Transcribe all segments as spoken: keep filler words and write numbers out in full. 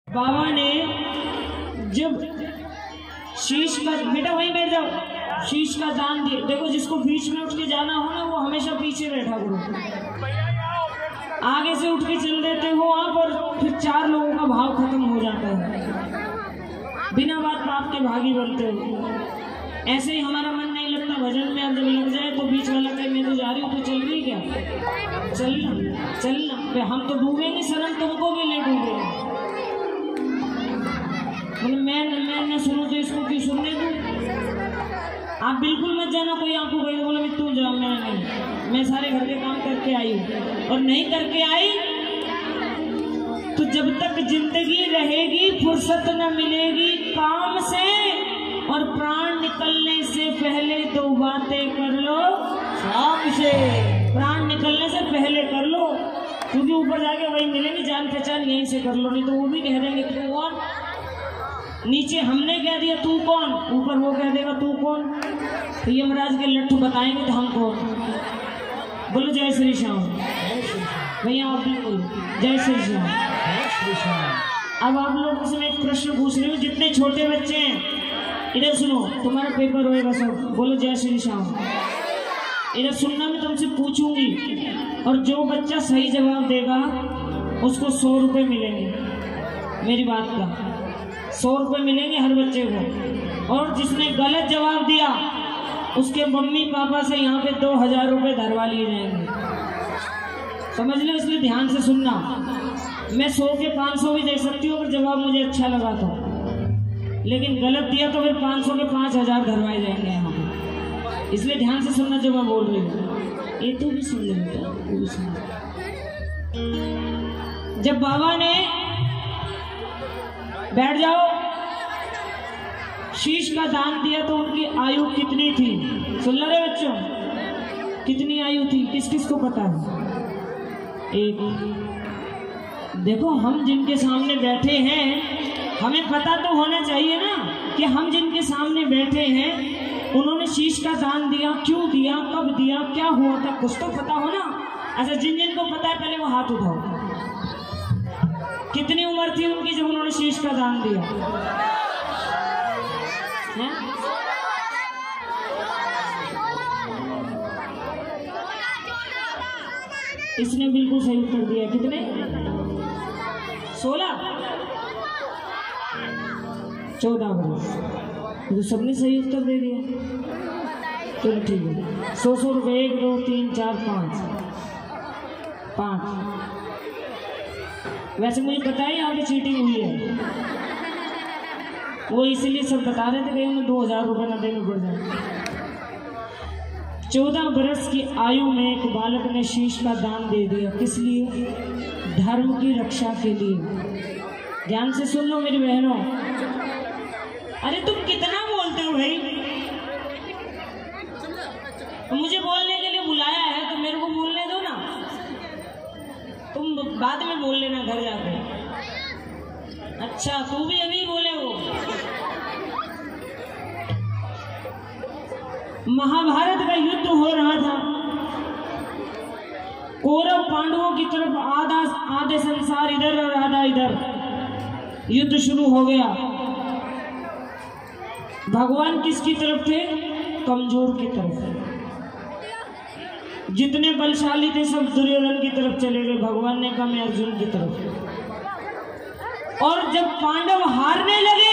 बाबा ने जब शीश का, बेटा वहीं बैठ जाओ, शीश का दान दिया। देखो जिसको बीच में उठ के जाना हो ना वो हमेशा पीछे बैठा करो, आगे से उठ के चल देते हो आप और फिर चार लोगों का भाव खत्म हो जाता है, बिना बात पाप के भागी बनते हो। ऐसे ही हमारा मन नहीं लगता भजन में, अब जब लग जाए तो बीच वाला कहे मैं तो जा रही हूँ, तो चल रही क्या, चलना चलना, हम तो डूबेंगे सनम, तुमको भी ले डूबेंगे। मैं मैं न सुनूं तो इसको क्यों सुनने दूं? आप बिल्कुल मत जाना, कोई आपको कहे बोले तू जा, मैं नहीं, मैं सारे घर के काम करके आई हूँ, और नहीं करके आई तो जब तक जिंदगी रहेगी फुर्सत न मिलेगी काम से, और प्राण निकलने से पहले दो बातें कर लो शाम से। प्राण निकलने से पहले कर लो, क्योंकि ऊपर जाके वही मिलेगी, जान पहचान यहीं से कर लो, नहीं तो वो भी कह देंगे तू कौन। नीचे हमने कह दिया तू कौन, ऊपर वो कह देगा तू कौन, तो यमराज के लट्ठू बताएंगे तो हम कौन। बोलो जय श्री श्याम। भैया आप भी बोलो जय श्री श्याम। अब आप लोगों से मैं एक प्रश्न पूछ रही हूँ, जितने छोटे बच्चे हैं इधर सुनो, तुम्हारा पेपर होएगा सब, बोलो जय श्री श्याम। इधर सुनना, मैं तुमसे पूछूंगी और जो बच्चा सही जवाब देगा उसको सौ रुपये मिलेंगे, मेरी बात का सौ रुपये मिलेंगे हर बच्चे को, और जिसने गलत जवाब दिया उसके मम्मी पापा से यहाँ पे दो हजार रुपये धरवा लिए जाएंगे, समझ लो। इसलिए ध्यान से सुनना, मैं सौ के पाँच सौ भी दे सकती हूँ अगर जवाब मुझे अच्छा लगा तो, लेकिन गलत दिया तो फिर पाँच सौ के पाँच हजार धरवाए जाएंगे यहाँ पे। इसलिए ध्यान से सुनना जो मैं बोल रही हूँ, ये तू भी सुन ले बेटा, तू भी सुन। जब बाबा ने बैठ जाओ शीश का दान दिया तो उनकी आयु कितनी थी? सुन लो रे बच्चों, कितनी आयु थी किस किस को पता है? एक। देखो हम जिनके सामने बैठे हैं हमें पता तो होना चाहिए ना कि हम जिनके सामने बैठे हैं उन्होंने शीश का दान दिया, क्यों दिया, कब दिया, क्या हुआ था, कुछ तो पता हो ना। अच्छा, जिन जिन को पता है पहले वो हाथ उठाओ। कितनी उम्र थी उनकी जब उन्होंने शीश का दान दिया? है? इसने बिल्कुल सही उत्तर दिया। कितने? सोलह चौदह वर्ष, तो सबने सही उत्तर दे दिया। चलो ठीक है, सौ सौ रुपये, एक दो तीन चार पाँच पाँच। वैसे मुझे पता है यहाँ पे चीटिंग हुई है, वो इसलिए सब बता रहे थे कहीं उन्हें दो हजार रुपये न देने पड़ जाए। चौदह बरस की आयु में एक बालक ने शीश का दान दे दिया, किस लिए? धर्म की रक्षा के लिए। ध्यान से सुन लो मेरी बहनों। अरे तुम कितना बोलते हो भाई, मुझे बोलने के लिए बुलाया है तो मेरे को बोलने दो ना, तुम बाद में बोल लेना घर जाके। अच्छा, तू भी अभी बोले हो। महाभारत का युद्ध हो रहा था, कौरव पांडवों की तरफ आधा आधे संसार इधर और आधा इधर, युद्ध शुरू हो गया। भगवान किसकी तरफ थे? कमजोर की तरफ। जितने बलशाली थे सब दुर्योधन की तरफ चले गए, भगवान ने कहा मैं अर्जुन की तरफ। और जब पांडव हारने लगे,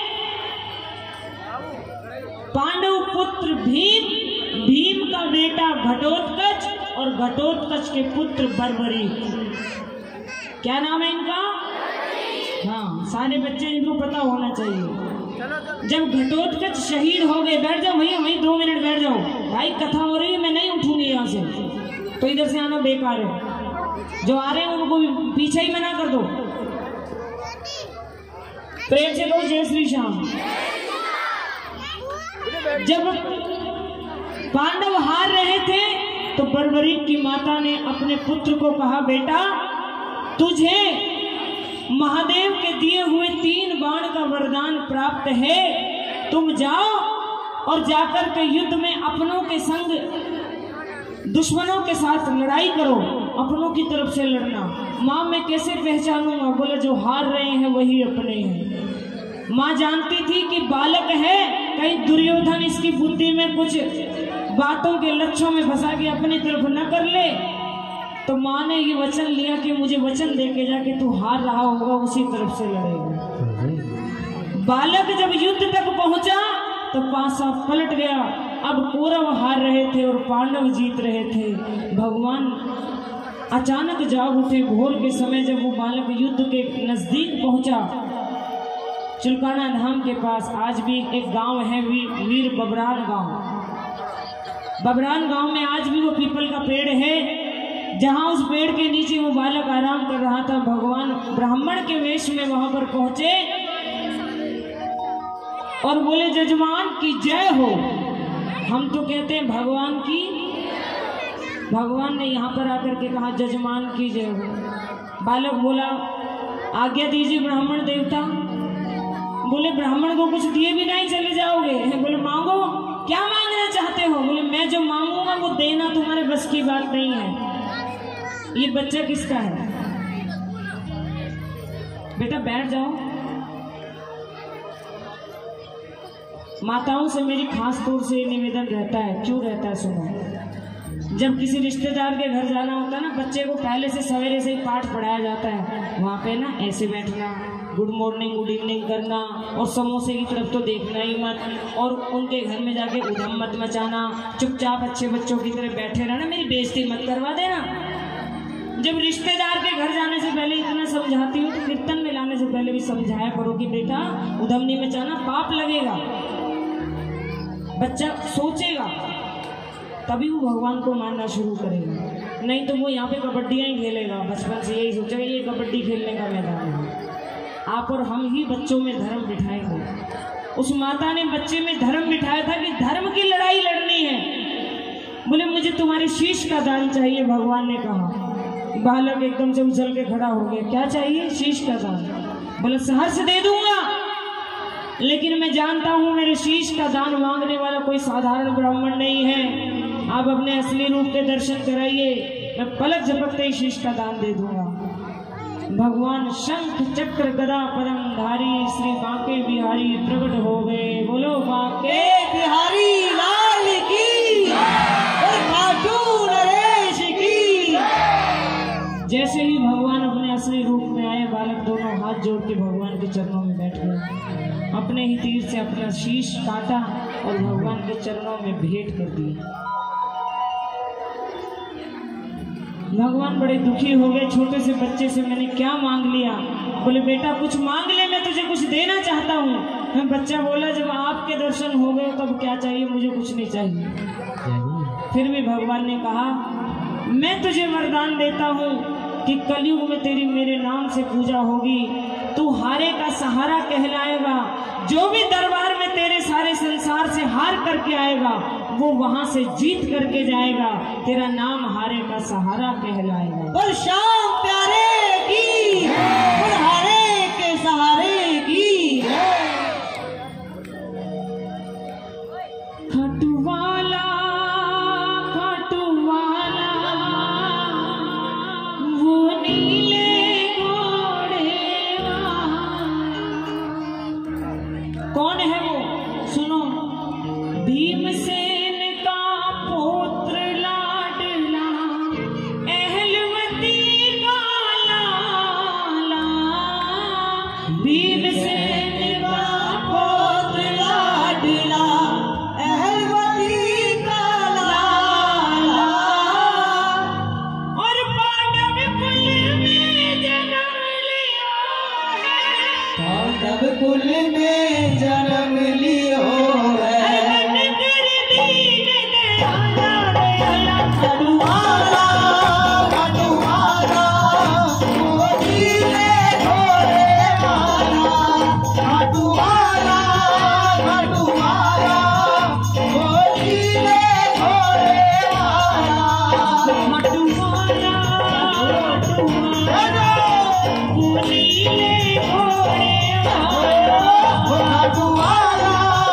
पांडव पुत्र भीम, भीम का बेटा घटोत्कच और घटोत्कच के पुत्र बर्बरीक। क्या नाम है इनका? हाँ, सारे बच्चे इनको पता होना चाहिए। जब घटोत्कच शहीद हो गए, बैठ जाओ भैया, वहीं दो मिनट बैठ जाओ भाई, कथा हो रही है, मैं नहीं उठूंगी यहाँ से, तो इधर से आना बेकार है। जो आ रहे हैं उनको पीछे ही मना कर दो। प्रेम से लो जय श्री श्याम। जब पांडव हार रहे थे तो बर्बरीक की माता ने अपने पुत्र को कहा, बेटा तुझे महादेव के दिए हुए तीन बाण का वरदान प्राप्त है, तुम जाओ और जाकर के युद्ध में अपनों के संग दुश्मनों के साथ लड़ाई करो। अपनों की तरफ से लड़ना। माँ मैं कैसे पहचानूंगा? बोले जो हार रहे हैं वही अपने हैं। माँ जानती थी कि बालक है, कहीं दुर्योधन इसकी बुद्धि में कुछ बातों के लक्ष्यों में फंसा के अपनी तरफ न कर ले। तो माँ ने ये वचन लिया कि मुझे वचन दे के जाके तू हार रहा होगा उसी तरफ से लड़ेगा। बालक जब युद्ध तक पहुंचा तो पासा पलट गया। अब कौरव हार रहे थे और पांडव जीत रहे थे। भगवान अचानक जाग उठे भोर के समय। जब वो बालक युद्ध के नजदीक पहुंचा, चुलकाना धाम के पास, आज भी एक गांव है वी, वीर बबरान गांव। बबरान गांव में आज भी वो पीपल का पेड़ है, जहां उस पेड़ के नीचे वो बालक आराम कर रहा था। भगवान ब्राह्मण के वेश में वहां पर पहुंचे और बोले जजमान की जय हो। हम तो कहते हैं भगवान की। भगवान ने यहाँ पर आकर के कहा जजमान की जय हो। बालक बोला आज्ञा दीजिए ब्राह्मण देवता। बोले ब्राह्मण को कुछ दिए भी नहीं चले जाओगे? बोले मांगो, क्या मांगना चाहते हो? बोले मैं जो मांगूंगा वो देना तुम्हारे बस की बात नहीं है। ये बच्चा किसका है? बेटा बैठ जाओ। माताओं से मेरी खास तौर से निवेदन रहता है। क्यों रहता है सुनो। जब किसी रिश्तेदार के घर जाना होता है ना, बच्चे को पहले से सवेरे से ही पाठ पढ़ाया जाता है। वहाँ पे ना ऐसे बैठना, गुड मॉर्निंग गुड इवनिंग करना, और समोसे की तरफ तो देखना ही मत, और उनके घर में जाके उधम मत मचाना, चुपचाप अच्छे बच्चों की तरह बैठे रहना, मेरी बेइज्जती मत करवा देना। जब रिश्तेदार के घर जाने से पहले इतना समझाती हूँ तो कीर्तन में लाने से पहले भी समझाया करो कि बेटा उधम नहीं मचाना, पाप लगेगा। बच्चा सोचेगा तभी वो भगवान को मानना शुरू करेगा, नहीं तो वो यहाँ पे कबड्डियाँ ही खेलेगा। बचपन से यही सोचेगा ये कबड्डी खेलने का मैदान है। आप और हम ही बच्चों में धर्म बिठाएंगे। उस माता ने बच्चे में धर्म बिठाया था कि धर्म की लड़ाई लड़नी है। बोले मुझे तुम्हारे शीश का दान चाहिए। भगवान ने कहा। बालक एकदम से उछल के खड़ा हो गया। क्या चाहिए? शीश का दान। बोले सहर्ष दे दूंगा, लेकिन मैं जानता हूं मेरे शीश का दान मांगने वाला कोई साधारण ब्राह्मण नहीं है। आप अपने असली रूप के दर्शन कराइए, मैं पलक झपकते ही शीश का दान दे दूंगा। भगवान शंख चक्र गदा परम धारी श्री बांके बिहारी प्रकट हो गए। बोलो बांके बिहारी लाल की, खाटू नरेश की। जैसे ही भगवान अपने असली रूप में आए, बालक दोनों हाथ जोड़ के भगवान के चरणों में बैठ गए। अपने ही तीर से अपना शीश काटा और भगवान के चरणों में भेंट कर दिया। भगवान बड़े दुखी हो गए। छोटे से बच्चे से मैंने क्या मांग लिया? बोले बेटा कुछ मांग ले, मैं तुझे कुछ देना चाहता हूँ। बच्चा बोला जब आपके दर्शन हो गए तब क्या चाहिए? मुझे कुछ नहीं चाहिए। फिर भी भगवान ने कहा मैं तुझे वरदान देता हूँ कि कलयुग में तेरी मेरे नाम से पूजा होगी, तू हारे का सहारा कहलाएगा। जो भी दरबार में तेरे सारे संसार से हार करके आएगा वो वहां से जीत करके जाएगा। तेरा नाम हारे का सहारा कहलाएगा। और शाम प्यारे की, और हारे के सहारे की। खटवाला खटवाला वो नीले घोड़े कौन है वो? सुनो। भीमसेन का पुत्र लाडला, अहलवती का लाला। भीमसेन का पुत्र लाडला, अहलवती का लाला। और पांडव कुल में जन्म लिया है। पांडव कुल में जन्म लियो है। खटवाला खटवाला वो नीले घोड़े वाला। खटवाला खटवाला वो नीले घोड़े वाला। मटुवाला मटुवाला वो नीले घोड़े वाला। खटवाला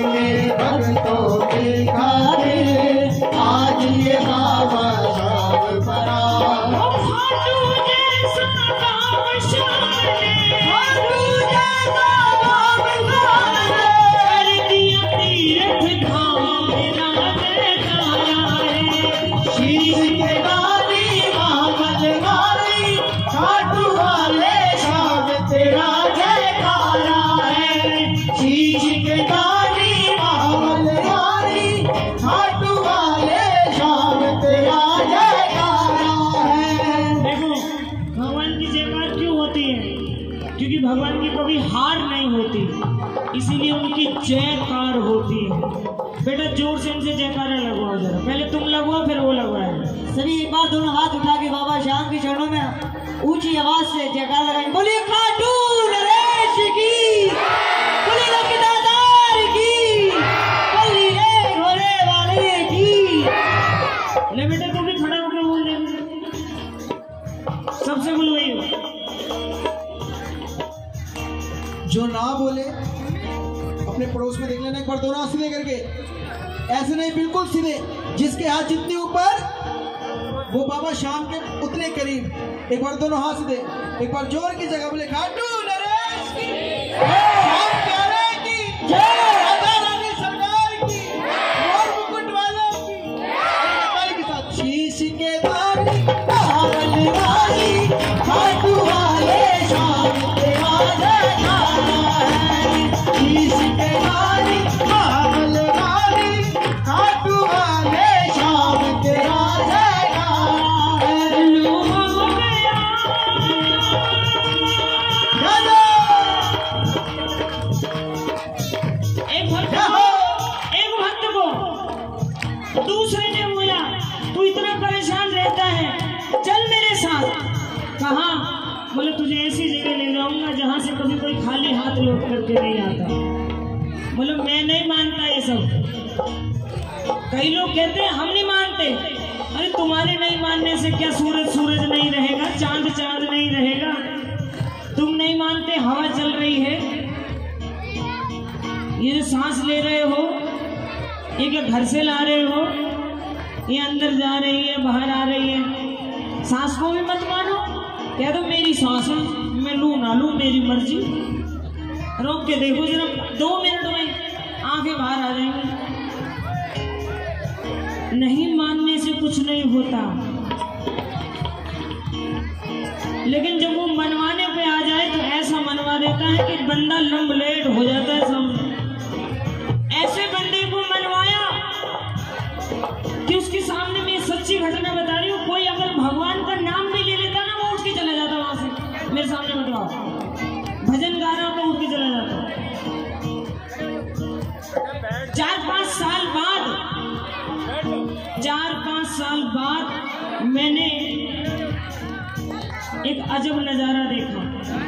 अपने भक्तों की खातिर आज ये बाबा शाम परा। क्योंकि भगवान की कभी हार नहीं होती, इसीलिए उनकी जयकार होती है। बेटा जोर से इनसे जयकारा लगवाओ जरा, पहले तुम लगवाओ फिर वो लगवाए। सभी एक बार दोनों हाथ उठा के बाबा श्याम के चरणों में ऊंची आवाज से जयकार लगाएंगे। बोलिए खाटू नरेश की, बोलिए लक्ष्मीदातार की, बोलिए घोड़े वाले की। ले बेटा तुम भी खड़ा होकर बोल दे, सबसे बुलवाई। जो ना बोले अपने पड़ोस में देख लेना एक बार, दोनों हाथ सीधे करके, ऐसे नहीं बिल्कुल सीधे, जिसके हाथ जितने ऊपर वो बाबा श्याम के उतने करीब। एक बार दोनों हाथ सीधे, एक बार जोर की जगह बोले खाटू नरेश की, श्याम प्यारे की जय, राधा रानी सरकार की, मोर मुकुट वाले की, के साथ शीश के दानी पावल वाली खाटू वाले श्याम तेरा जयकारा है। शीश के दानी पावल वाली खाटू वाले श्याम तेरा दूसरे ने बोला तू इतना परेशान रहता है, चल मेरे साथ। कहाँ? बोले तुझे ऐसी जगह ले जाऊंगा जहाँ से कभी कोई खाली हाथ लौट करके नहीं आता। बोले मैं नहीं मानता ये सब। कई लोग कहते हैं हम नहीं मानते। अरे तुम्हारे नहीं मानने से क्या सूरज सूरज नहीं रहेगा, चांद चांद नहीं रहेगा? तुम नहीं मानते, हवा चल रही है, ये जो सांस ले रहे हो ये क्या घर से ला रहे हो? ये अंदर जा रही है बाहर आ रही है। सांस को भी मत मानो, कह दो मेरी सांस है, मैं लूं ना लूं मेरी मर्जी। रोक के देखो जरा, दो मिनट में आंखें बाहर आ जाएंगी। नहीं मानने से कुछ नहीं होता, लेकिन जब वो मनवाने पे आ जाए तो ऐसा मनवा देता है कि बंदा लंबलेट हो जाता है। सब ऐसे बंदे को मनवाया कि उसके सामने मैं सच्ची घटना बता रही हूँ, कोई अगर भगवान का नाम भी ले लेता ना, वो उठ के चला जाता वहां से। मेरे सामने बताओ, भजन गा रहा तो उठ के चला जाता। चार पांच साल बाद चार पांच साल बाद मैंने एक अजब नजारा देखा।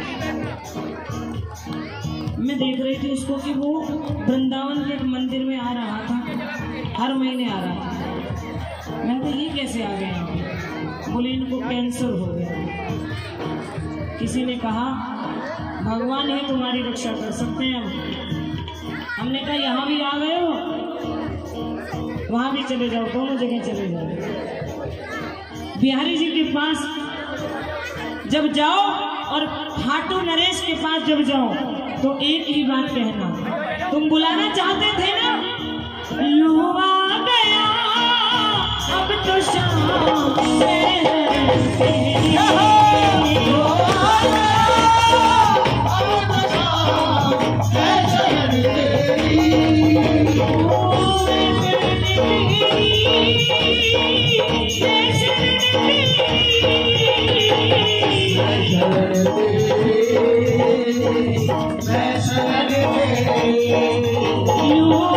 मैं देख रही थी उसको कि वो वृंदावन के एक मंदिर में आ रहा था, हर महीने आ रहा था। मैंने कहा ये कैसे आ गए? बोले इनको कैंसर हो गया। किसी ने कहा भगवान ही तुम्हारी रक्षा कर सकते हैं। हमने कहा यहाँ भी आ गए हो, वहां भी चले जाओ, दोनों जगह चले जाओ। बिहारी जी के पास जब जाओ और खाटू नरेश के पास जब जाओ तो एक ही बात कहना, तुम बुलाना चाहते थे ना, लू आ गया अब तो शाम मैं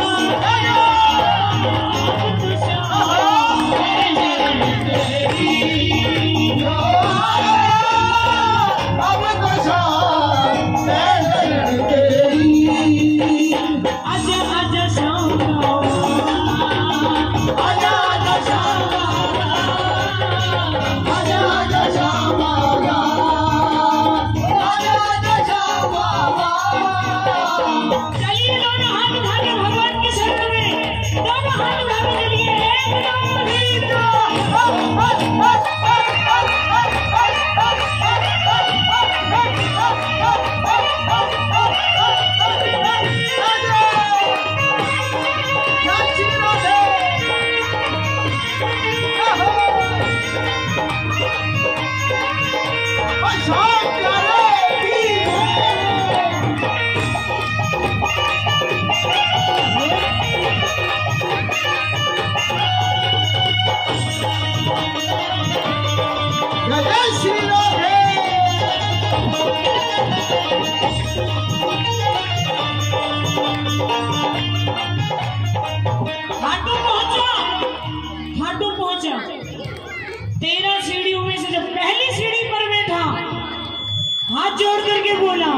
आगे बोला,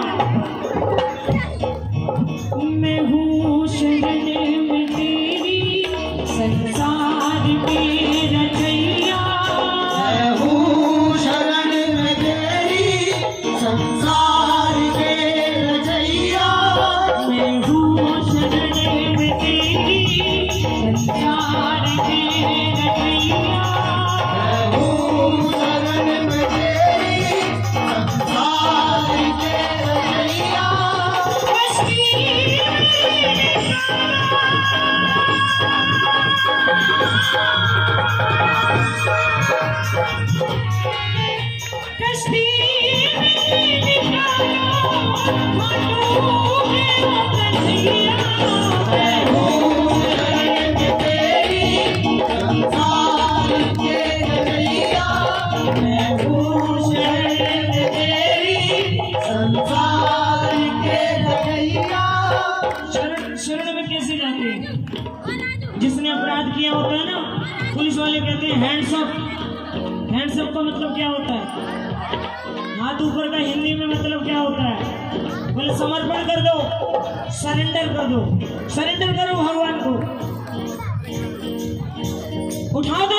मैं हूँ शरण में तेरी संसार के रचैया, मैं हूँ शरण में तेरी संसार के रचैया, मैं हूँ शरण में तेरी संसार के रचैया, मैं हूँ शरण में तेरी संसार के रचैया। कश्ती में निकालो खाटू मेरा कन्हैया, मैं हूँ शरण में तेरी संसार के रचैया, मैं हूँ शरण में तेरी संसार के रचैया। शरण शरण में कैसे जाते हैं? जिसने अपराध किया होता है ना, पुलिस वाले कहते हैं हैंड्स अप। हैंड्स अप का मतलब क्या होता है? हाथ ऊपर का हिंदी में मतलब क्या होता है? बोले समर्पण कर दो, सरेंडर कर दो, सरेंडर करो भगवान को, उठा दो